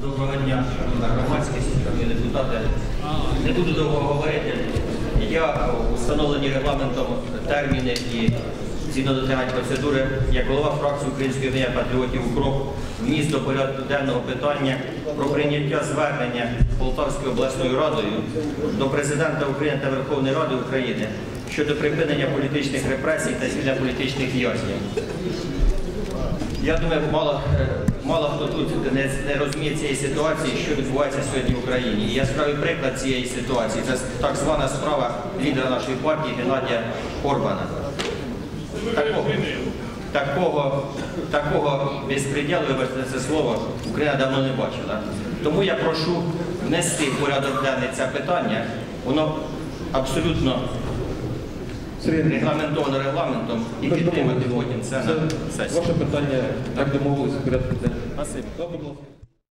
Доброго дня, шановна громадськість, шановні депутати. Не буду довго говорити. Я у встановлені регламентом терміни і згідно дотримання процедури, як голова фракції Української об'єднання патріотів «УКРОП» вніс до порядку денного питання про прийняття звернення Полтавською обласною радою до Президента України та Верховної Ради України щодо припинення політичних репресій та звільнення політичних в'язнів. Я думаю, мало хто тут не розуміє цієї ситуації, що відбувається сьогодні в Україні. І яскравий приклад цієї ситуації – це так звана справа лідера нашої партії Геннадія Орбана. Такого безпреділу, вибачте це слово, Україна давно не бачила. Тому я прошу внести в порядок денний це питання. Воно абсолютно регламентовано регламентом і підтримати потім це на сесії. Ваше питання, як домовилися в порядку денному.